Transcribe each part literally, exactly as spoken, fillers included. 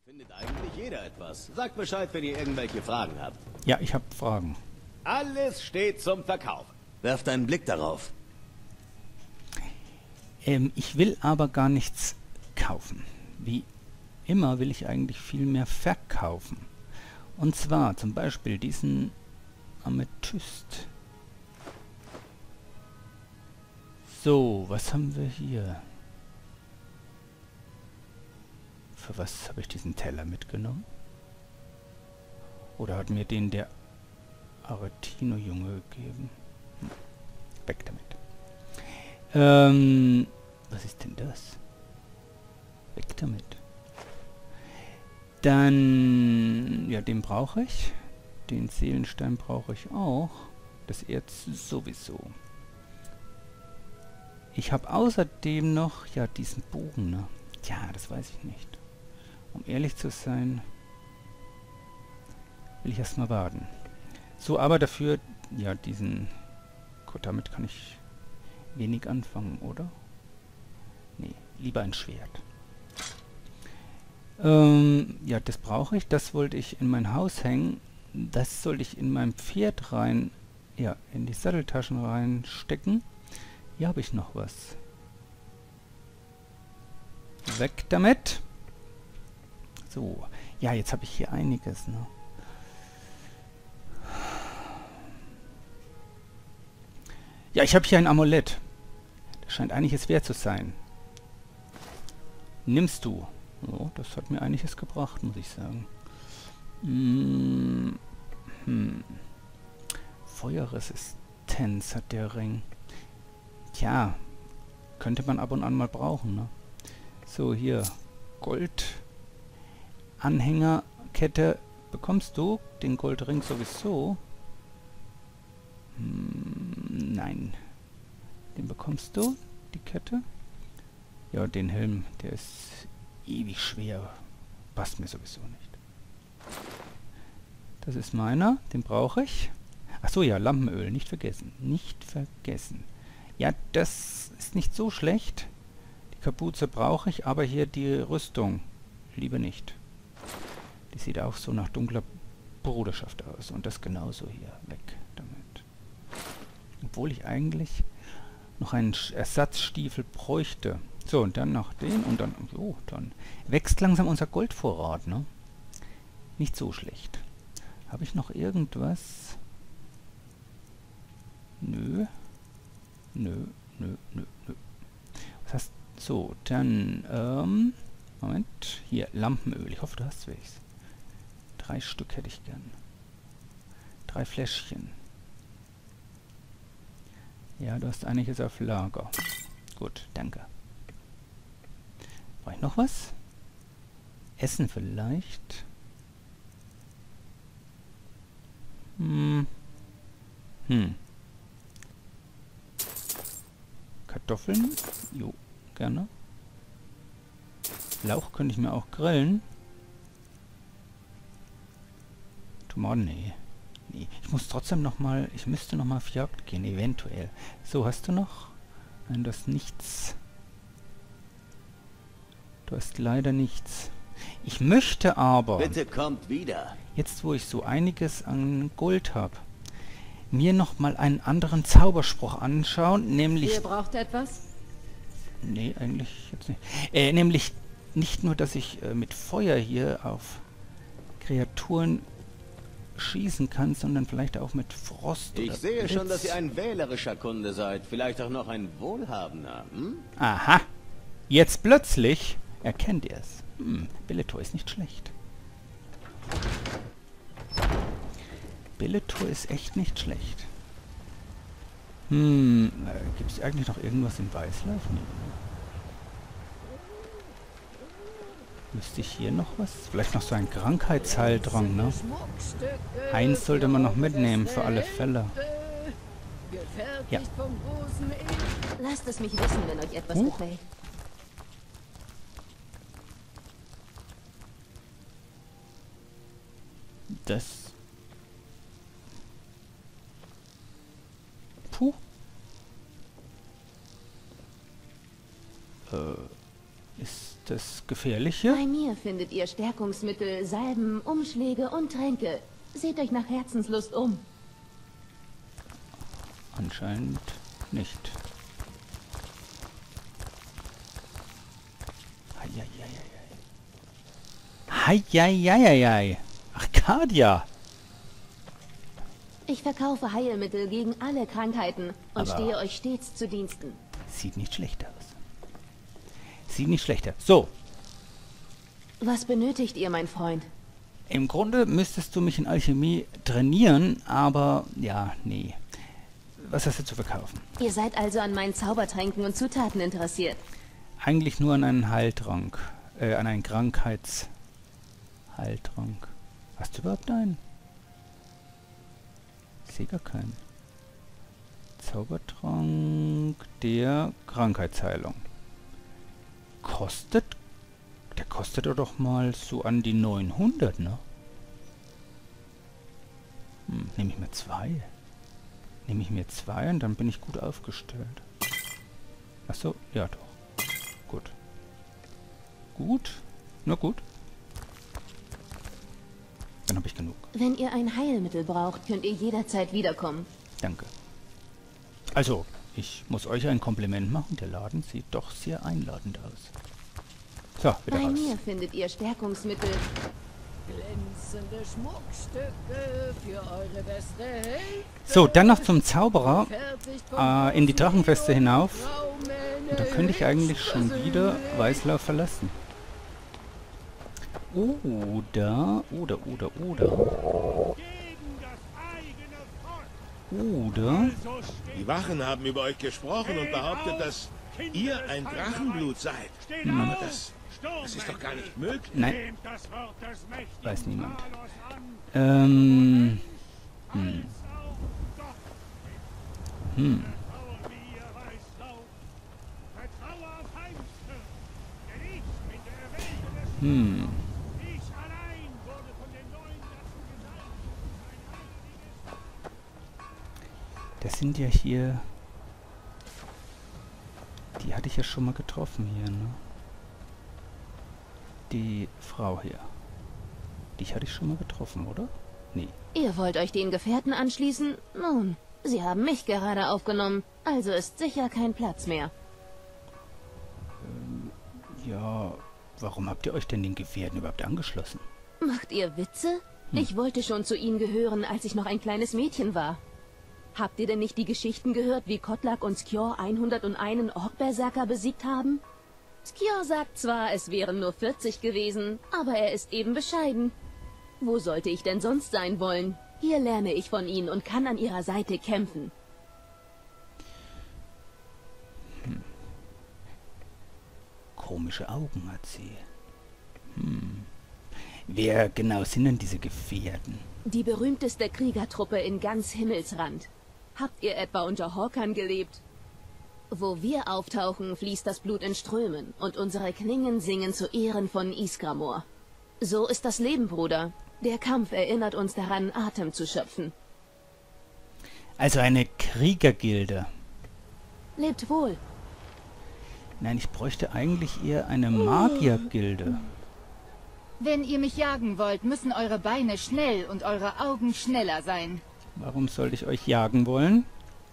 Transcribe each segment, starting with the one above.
Findet eigentlich jeder etwas. Sagt Bescheid, wenn ihr irgendwelche Fragen habt. Ja, ich habe Fragen. Alles steht zum Verkauf. Werft einen Blick darauf. Ähm, ich will aber gar nichts kaufen. Wie immer will ich eigentlich viel mehr verkaufen. Und zwar zum Beispiel diesen Amethyst. So, was haben wir hier? Für was habe ich diesen Teller mitgenommen? Oder hat mir den der Aretino-Junge gegeben? Hm. Weg damit. Ähm, was ist denn das? Weg damit. Dann, ja, den brauche ich. Den Seelenstein brauche ich auch. Das Erz sowieso. Ich habe außerdem noch, ja, diesen Bogen, ne? Ja, das weiß ich nicht. Um ehrlich zu sein, will ich erstmal warten. So, aber dafür, ja, diesen... Gut, damit kann ich wenig anfangen, oder? Nee, lieber ein Schwert. Ähm, ja, das brauche ich. Das wollte ich in mein Haus hängen. Das sollte ich in mein Pferd rein, ja, in die Satteltaschen reinstecken. Hier habe ich noch was. Weg damit. So, ja, jetzt habe ich hier einiges, ne? Ja, ich habe hier ein Amulett. Das scheint einiges wert zu sein. Nimmst du. Oh, das hat mir einiges gebracht, muss ich sagen. Hm. Hm. Feuerresistenz hat der Ring. Tja, könnte man ab und an mal brauchen, ne? So, hier. Gold. Anhängerkette bekommst du. Den Goldring sowieso. Hm, nein. Den bekommst du, die Kette. Ja, den Helm, der ist ewig schwer. Passt mir sowieso nicht. Das ist meiner, den brauche ich. Achso, ja, Lampenöl, nicht vergessen. Nicht vergessen. Ja, das ist nicht so schlecht. Die Kapuze brauche ich, aber hier die Rüstung lieber nicht. Die sieht auch so nach dunkler Bruderschaft aus. Und das genauso hier. Weg damit. Obwohl ich eigentlich noch einen Ersatzstiefel bräuchte. So, und dann noch den und dann... Oh, dann wächst langsam unser Goldvorrat, ne? Nicht so schlecht. Habe ich noch irgendwas? Nö. Nö, nö, nö, nö. Was heißt... So, dann... Ähm... Moment. Hier, Lampenöl. Ich hoffe, du hast welches. Drei Stück hätte ich gern. Drei Fläschchen. Ja, du hast einiges auf Lager. Gut, danke. Brauche ich noch was? Essen vielleicht? Hm. Hm. Kartoffeln? Jo, gerne. Lauch könnte ich mir auch grillen. Tomaten, nee. Nee. Ich muss trotzdem noch mal, ich müsste noch mal auf Jagd gehen, eventuell. So, hast du noch? Nein, du hast nichts. Du hast leider nichts. Ich möchte aber... Bitte kommt wieder. Jetzt, wo ich so einiges an Gold habe, mir noch mal einen anderen Zauberspruch anschauen, nämlich... Ihr braucht etwas? Nee, eigentlich jetzt nicht. Äh, nämlich nicht nur, dass ich äh, mit Feuer hier auf Kreaturen schießen kann, sondern vielleicht auch mit Frost Ich oder sehe Blitz. schon, dass ihr ein wählerischer Kunde seid. Vielleicht auch noch ein wohlhabender. Hm? Aha. Jetzt plötzlich erkennt ihr es. Hm, Bellator ist nicht schlecht. Bellator ist echt nicht schlecht. Hm, äh, gibt es eigentlich noch irgendwas in Weißlauf? Nee. Müsste ich hier noch was? Vielleicht noch so ein Krankheitsheildrang, ne? Eins sollte man noch mitnehmen, für alle Fälle. Ja. Lasst es mich wissen, wenn euch etwas Huch. gefällt. Das... Puh. Äh, ist das Gefährliche? Bei mir findet ihr Stärkungsmittel, Salben, Umschläge und Tränke. Seht euch nach Herzenslust um. Anscheinend nicht. Heieieiei. Arcadia. Ich verkaufe Heilmittel gegen alle Krankheiten und Aber stehe euch stets zu Diensten. sieht nicht schlecht aus. Sieht nicht schlecht aus. So, Was benötigt ihr, mein Freund? im Grunde müsstest du mich in Alchemie trainieren, aber ja, nee. Was hast du zu verkaufen? Ihr seid also an meinen Zaubertränken und Zutaten interessiert. Eigentlich nur an einen Heiltrank. Äh, an einen Krankheitsheiltrank. Hast du überhaupt einen? Ich sehe gar keinen. Zaubertrank der Krankheitsheilung. Kostet? Der kostet doch mal so an die neunhundert, ne? Hm, nehme ich mir zwei. Nehme ich mir zwei und dann bin ich gut aufgestellt. Achso, ja doch. Gut. Gut. Nur gut. Dann habe ich genug. Wenn ihr ein Heilmittel braucht, könnt ihr jederzeit wiederkommen. Danke. Also, ich muss euch ein Kompliment machen. Der Laden sieht doch sehr einladend aus. So, wieder Bei raus. mir findet ihr Stärkungsmittel. Glänzende Schmuckstücke für eure beste Hälfte. So, dann noch zum Zauberer. Fertigt Äh, in die Drachenfeste hinauf. Traumänner. Und da könnte ich eigentlich schon wieder Weißlauf verlassen. Oder, oder, oder, oder. Oder. Die Wachen haben über euch gesprochen und behauptet, dass ihr ein Drachenblut seid. Hm. Aber das, das ist doch gar nicht möglich. Nein. Weiß niemand. Ähm. Hm. Hm. Hm. Das sind ja hier... Die hatte ich ja schon mal getroffen hier, ne? Die Frau hier. Die hatte ich schon mal getroffen, oder? Nee. Ihr wollt euch den Gefährten anschließen? Nun, sie haben mich gerade aufgenommen, also ist sicher kein Platz mehr. Ähm, ja, warum habt ihr euch denn den Gefährten überhaupt angeschlossen? Macht ihr Witze? Ich wollte schon zu ihnen gehören, als ich noch ein kleines Mädchen war. Habt ihr denn nicht die Geschichten gehört, wie Kotlak und Skjor hunderteinen Orkberserker besiegt haben? Skjor sagt zwar, es wären nur vierzig gewesen, aber er ist eben bescheiden. Wo sollte ich denn sonst sein wollen? Hier lerne ich von ihnen und kann an ihrer Seite kämpfen. Hm. Komische Augen hat sie. Hm. Wer genau sind denn diese Gefährten? Die berühmteste Kriegertruppe in ganz Himmelsrand. Habt ihr etwa unter Horkern gelebt? Wo wir auftauchen, fließt das Blut in Strömen und unsere Klingen singen zu Ehren von Ysgramor. So ist das Leben, Bruder. Der Kampf erinnert uns daran, Atem zu schöpfen. Also eine Kriegergilde. Lebt wohl. Nein, ich bräuchte eigentlich eher eine Magiergilde. Wenn ihr mich jagen wollt, müssen eure Beine schnell und eure Augen schneller sein. Warum sollte ich euch jagen wollen?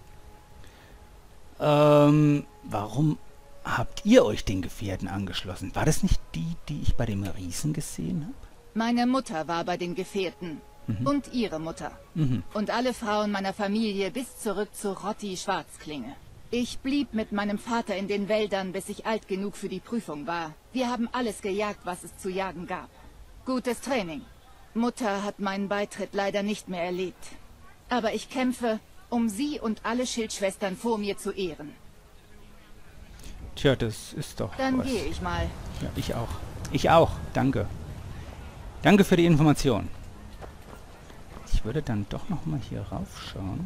Ähm, warum habt ihr euch den Gefährten angeschlossen? War das nicht die, die ich bei dem Riesen gesehen habe? Meine Mutter war bei den Gefährten. Mhm. Und ihre Mutter. Mhm. Und alle Frauen meiner Familie bis zurück zu Rotti Schwarzklinge. Ich blieb mit meinem Vater in den Wäldern, bis ich alt genug für die Prüfung war. Wir haben alles gejagt, was es zu jagen gab. Gutes Training. Mutter hat meinen Beitritt leider nicht mehr erlebt. Aber ich kämpfe, um sie und alle Schildschwestern vor mir zu ehren. Tja, das ist doch Dann was. gehe ich mal. Ja, ich auch. Ich auch. Danke. Danke für die Information. Ich würde dann doch noch mal hier raufschauen.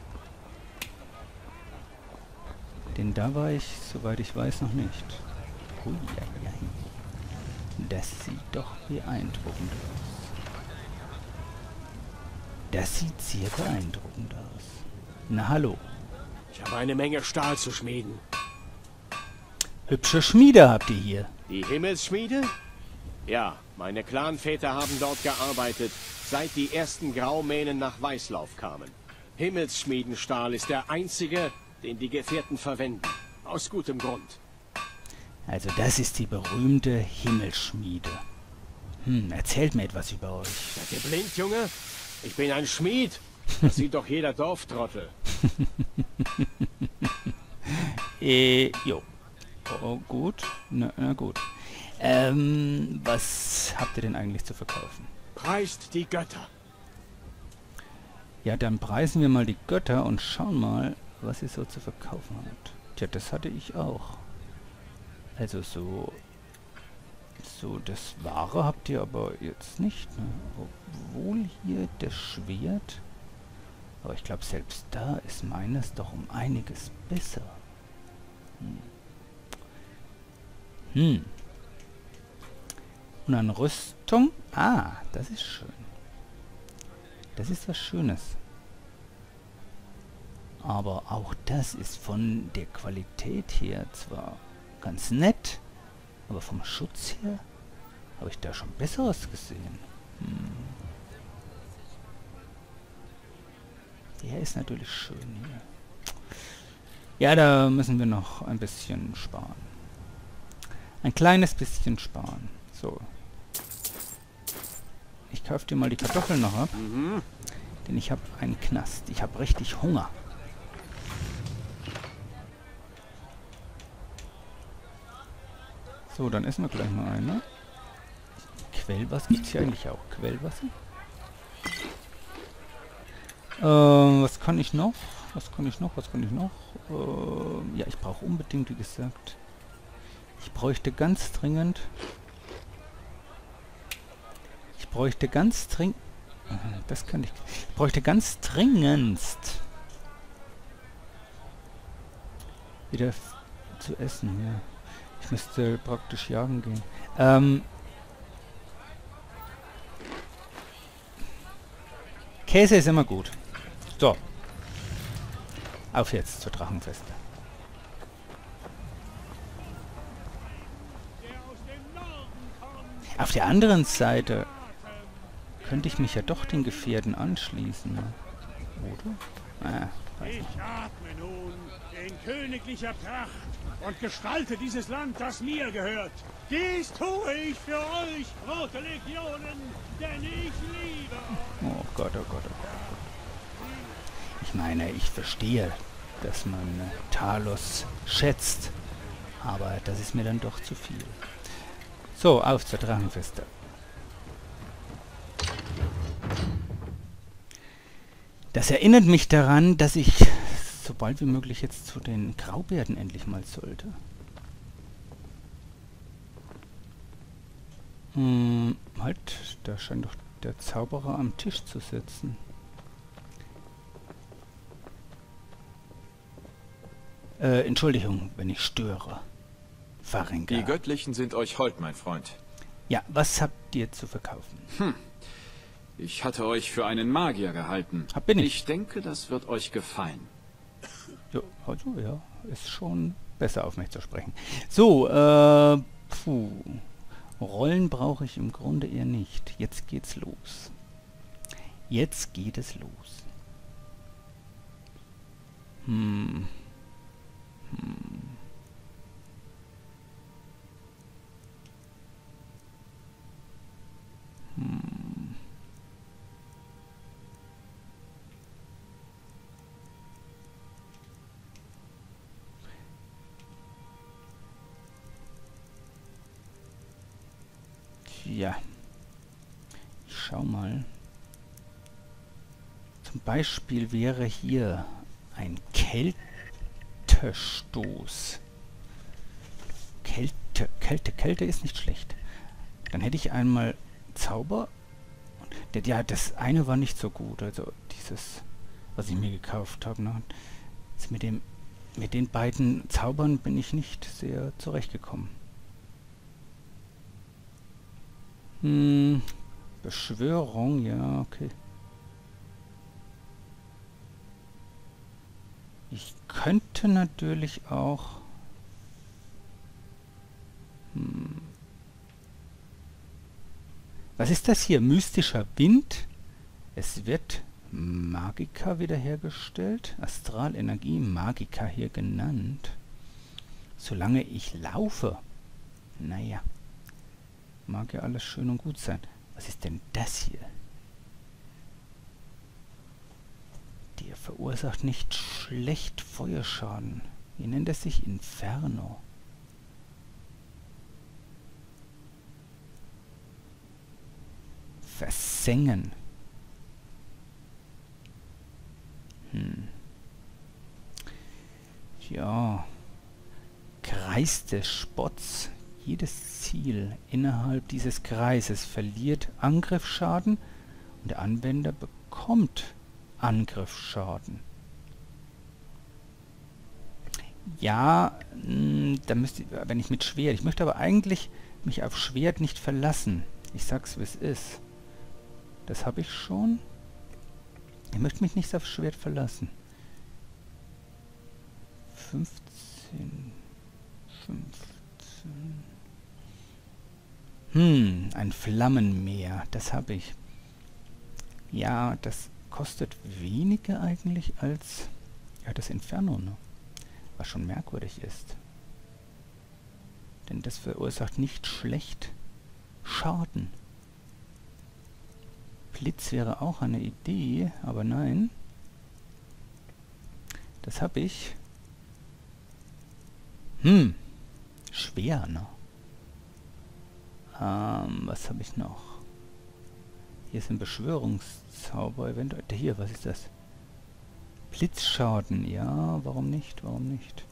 Denn da war ich, soweit ich weiß, noch nicht. Hui, ja, ja. Das sieht doch beeindruckend aus. Das sieht sehr beeindruckend aus. Na hallo. Ich habe eine Menge Stahl zu schmieden. Hübsche Schmiede habt ihr hier. Die Himmelsschmiede? Ja, meine Clanväter haben dort gearbeitet, seit die ersten Graumähnen nach Weißlauf kamen. Himmelsschmiedenstahl ist der einzige, den die Gefährten verwenden. Aus gutem Grund. Also das ist die berühmte Himmelsschmiede. Hm, erzählt mir etwas über euch. Seid ihr blind, Junge? Ich bin ein Schmied. Das sieht doch jeder Dorftrottel. äh, jo. Oh, gut. Na, na gut. Ähm, was habt ihr denn eigentlich zu verkaufen? Preist die Götter. Ja, dann preisen wir mal die Götter und schauen mal, was ihr so zu verkaufen habt. Tja, das hatte ich auch. Also so... So, das Wahre habt ihr aber jetzt nicht, ne? Obwohl hier das Schwert... Aber ich glaube, selbst da ist meines doch um einiges besser. Hm. Hm. Und an Rüstung? Ah, das ist schön. Das ist was Schönes. Aber auch das ist von der Qualität her zwar ganz nett, aber vom Schutz her habe ich da schon Besseres gesehen. Hm. Der ist natürlich schön hier. Ja, da müssen wir noch ein bisschen sparen. Ein kleines bisschen sparen. So. Ich kaufe dir mal die Kartoffeln noch ab. Mhm. Denn ich habe einen Knast. Ich habe richtig Hunger. So, dann essen wir gleich mal eine. Quellwasser. Gibt es hier eigentlich auch Quellwasser? Ähm, was kann ich noch? Was kann ich noch? Was kann ich noch? Ähm, ja, ich brauche unbedingt, wie gesagt. Ich bräuchte ganz dringend... Ich bräuchte ganz dringend... Das kann ich... Ich bräuchte ganz dringendst... wieder zu essen, ja. Ich müsste praktisch jagen gehen. Ähm... Käse ist immer gut. So. Auf jetzt zur Drachenfeste. Auf der anderen Seite könnte ich mich ja doch den Gefährten anschließen. Oder? Ah, weiß nicht. Ich atme nun in königlicher Pracht und gestalte dieses Land, das mir gehört. Dies tue ich für euch, rote Legionen, denn ich liebe euch. Oh Gott, oh Gott, oh Gott. Ich meine, ich verstehe, dass man äh, Talos schätzt, aber das ist mir dann doch zu viel. So, auf zur Drachenfeste. Das erinnert mich daran, dass ich so bald wie möglich jetzt zu den Graubärden endlich mal sollte. Hm, halt, da scheint doch der Zauberer am Tisch zu sitzen. Äh, Entschuldigung, wenn ich störe. Farengar. Die Göttlichen sind euch hold, mein Freund. Ja, was habt ihr zu verkaufen? Hm. Ich hatte euch für einen Magier gehalten. Hab bin ich. Ich denke, das wird euch gefallen. Ja, also, ja, ist schon besser auf mich zu sprechen. So, äh, puh. Rollen brauche ich im Grunde eher nicht. Jetzt geht's los. Jetzt geht es los. Hm. Hm. Hm. Tja. Ich schau mal. Zum Beispiel wäre hier ein Kältestoß. Kälte, Kälte, Kälte ist nicht schlecht. Dann hätte ich einmal Zauber. Und, ja, das eine war nicht so gut. Also dieses, was ich mir gekauft habe. Ne? Jetzt mit dem, mit den beiden Zaubern bin ich nicht sehr zurechtgekommen. Hm, Beschwörung, ja, okay. Ich könnte natürlich auch... Hm, Was ist das hier? Mystischer Wind? Es wird Magika wiederhergestellt. Astralenergie, Magika hier genannt. Solange ich laufe. Naja. Mag ja alles schön und gut sein. Was ist denn das hier? Der verursacht nicht schlecht Feuerschaden. Wie nennt es sich? Inferno. Versengen. Hm. Ja. Kreis des Spotts. Jedes Ziel innerhalb dieses Kreises verliert Angriffsschaden und der Anwender bekommt Angriffsschaden. Ja, mh, da müsste ich, wenn ich mit Schwert, ich möchte aber eigentlich mich auf Schwert nicht verlassen. Ich sag's, wie es ist. Das habe ich schon. Ich möchte mich nicht auf Schwert verlassen. fünfzehn, fünfzehn. Hm, ein Flammenmeer, das habe ich. Ja, das kostet weniger eigentlich als ja, das Inferno, ne? Was schon merkwürdig ist. Denn das verursacht nicht schlecht Schaden. Blitz wäre auch eine Idee, aber nein. Das habe ich. Hm, schwer, ne? Ähm, was habe ich noch? Hier ist ein Beschwörungszauber eventuell. Hier, was ist das? Blitzschaden, ja, warum nicht, warum nicht?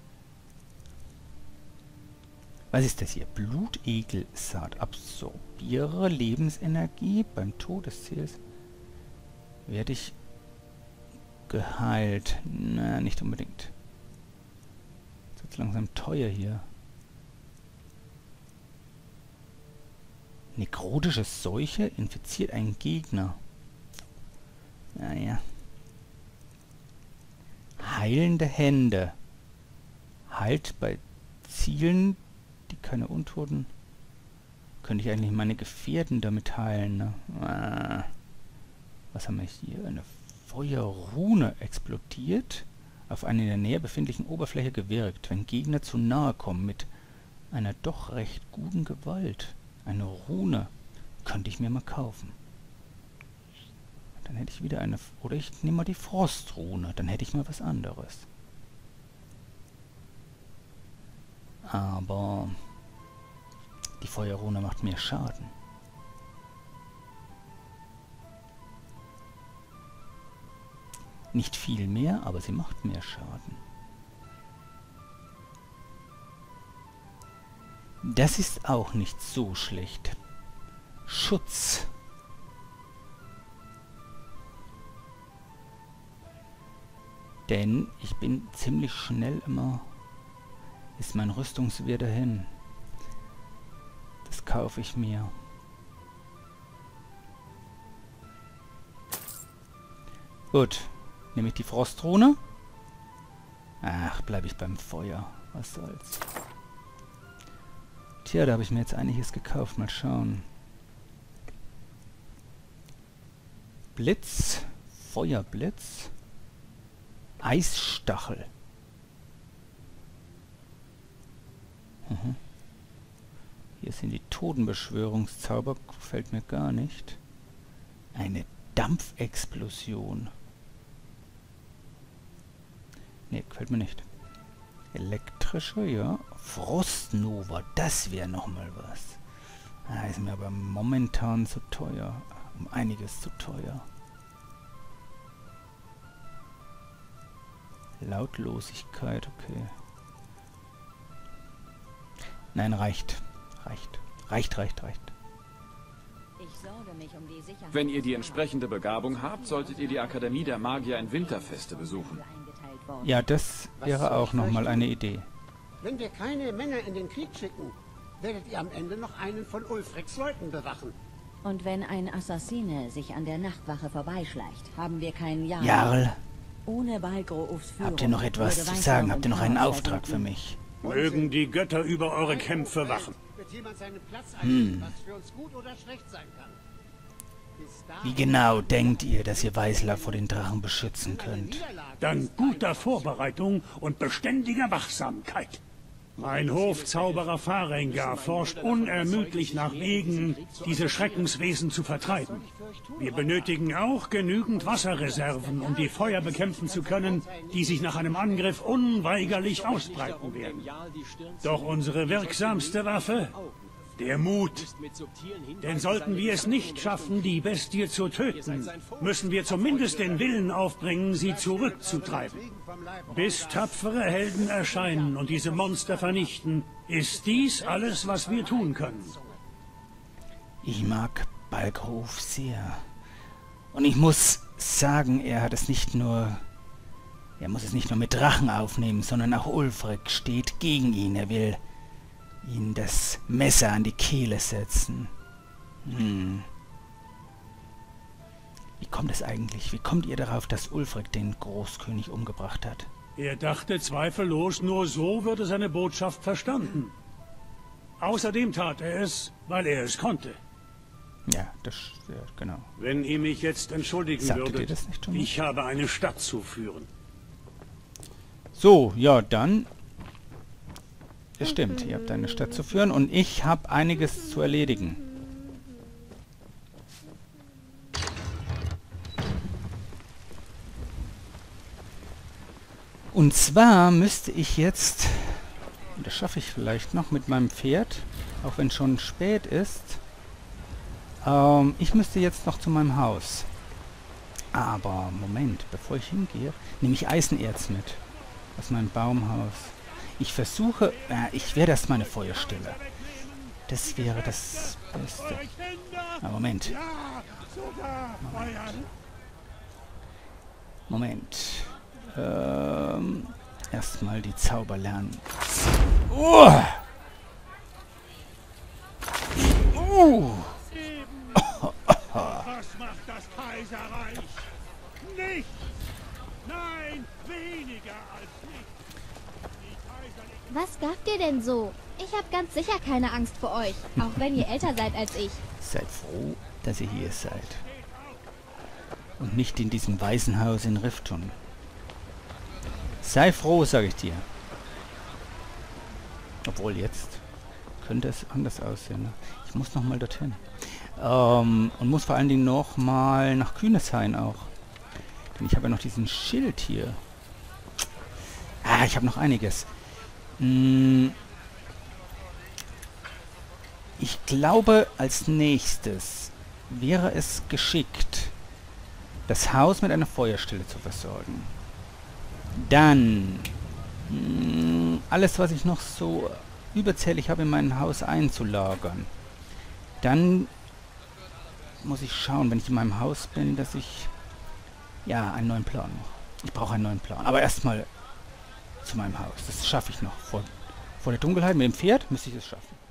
Was ist das hier? Blutegelsaat. Absorbiere Lebensenergie beim Todesziel. Werde ich geheilt? Na, nicht unbedingt. Jetzt wird es langsam teuer hier. Nekrotische Seuche infiziert einen Gegner. Naja. Heilende Hände. Heilt bei Zielen, die keine Untoten... Könnte ich eigentlich meine Gefährten damit heilen, ne? Ah. Was haben wir hier? Eine Feuerrune explodiert, auf eine in der Nähe befindlichen Oberfläche gewirkt, wenn Gegner zu nahe kommen, mit einer doch recht guten Gewalt. Eine Rune könnte ich mir mal kaufen. Dann hätte ich wieder eine... Oder ich nehme mal die Frostrune, dann hätte ich mal was anderes. Aber die Feuerrune macht mehr Schaden. Nicht viel mehr, aber sie macht mehr Schaden. Das ist auch nicht so schlecht. Schutz. Denn ich bin ziemlich schnell immer... Ist mein Rüstungswert dahin. Das kaufe ich mir. Gut. Nehme ich die Frostrune? Ach, bleibe ich beim Feuer. Was soll's. Tja, da habe ich mir jetzt einiges gekauft. Mal schauen. Blitz. Feuerblitz. Eisstachel. Mhm. Hier sind die Totenbeschwörungszauber. Gefällt mir gar nicht. Eine Dampfexplosion. Ne, gefällt mir nicht. Elektrische, ja. Frostnova, das wäre nochmal was. Ah, ist mir aber momentan zu teuer. Um einiges zu teuer. Lautlosigkeit, okay. Nein, reicht. Reicht. Reicht, reicht, reicht. Wenn ihr die entsprechende Begabung habt, solltet ihr die Akademie der Magier in Winterfeste besuchen. Ja, das wäre auch nochmal eine Idee. Wenn wir keine Männer in den Krieg schicken, werdet ihr am Ende noch einen von Ulfrics Leuten bewachen. Und wenn ein Assassine sich an der Nachtwache vorbeischleicht, haben wir keinen Jarl. Jarl. Ohne Balgroufs Führung. Habt ihr noch etwas zu sagen? Habt ihr noch einen Auftrag für mich? Mögen die Götter über eure Kämpfe wachen. Wird jemand seinen Platz Hm. was für uns gut oder schlecht sein kann. Wie genau denkt ihr, dass ihr Weißlauf vor den Drachen beschützen könnt? Dank guter Vorbereitung und beständiger Wachsamkeit. Mein Hofzauberer Farengar forscht unermüdlich nach Wegen, diese Schreckenswesen zu vertreiben. Wir benötigen auch genügend Wasserreserven, um die Feuer bekämpfen zu können, die sich nach einem Angriff unweigerlich ausbreiten werden. Doch unsere wirksamste Waffe? Der Mut. Denn sollten wir es nicht schaffen, die Bestie zu töten, müssen wir zumindest den Willen aufbringen, sie zurückzutreiben. Bis tapfere Helden erscheinen und diese Monster vernichten, ist dies alles, was wir tun können. Ich mag Balgruuf sehr. Und ich muss sagen, er hat es nicht nur... Er muss es nicht nur mit Drachen aufnehmen, sondern auch Ulfric steht gegen ihn. Er will ihn das Messer an die Kehle setzen. Hm. Wie kommt es eigentlich? Wie kommt ihr darauf, dass Ulfric den Großkönig umgebracht hat? Er dachte zweifellos, nur so würde seine Botschaft verstanden. Außerdem tat er es, weil er es konnte. Ja, das ja, genau. Wenn ihr mich jetzt entschuldigen Sagtet würdet, ihr das nicht schon mal? ich habe eine Stadt zu führen. So, ja, dann... Es stimmt, ihr habt eine Stadt zu führen und ich habe einiges zu erledigen. Und zwar müsste ich jetzt, und das schaffe ich vielleicht noch mit meinem Pferd, auch wenn schon spät ist, ähm, ich müsste jetzt noch zu meinem Haus. Aber, Moment, bevor ich hingehe, nehme ich Eisenerz mit. Aus meinem Baumhaus. Ich versuche, äh, ich werde erst meine Feuerstelle. Das wäre das Beste. Ah, Moment. Moment. Ähm, erstmal die Zauber lernen. Oh! Uh! Was macht das Kaiserreich? Nichts! Nein, weniger als nichts! Was gabt ihr denn so? Ich habe ganz sicher keine Angst vor euch, auch wenn ihr älter seid als ich. Seid froh, dass ihr hier seid. Und nicht in diesem Waisenhaus in Riftun. Sei froh, sage ich dir. Obwohl jetzt könnte es anders aussehen. Ne? Ich muss noch mal dorthin. Ähm, und muss vor allen Dingen noch mal nach Kühneshain auch. Denn ich habe ja noch diesen Schild hier. Ah, ich habe noch einiges. Hm. Ich glaube, als nächstes wäre es geschickt, das Haus mit einer Feuerstelle zu versorgen. Dann mh, alles, was ich noch so überzählig habe, in mein Haus einzulagern. Dann muss ich schauen, wenn ich in meinem Haus bin, dass ich ja einen neuen Plan mache. Ich brauche einen neuen Plan. Aber erstmal zu meinem Haus. Das schaffe ich noch. Vor, vor der Dunkelheit mit dem Pferd müsste ich es schaffen.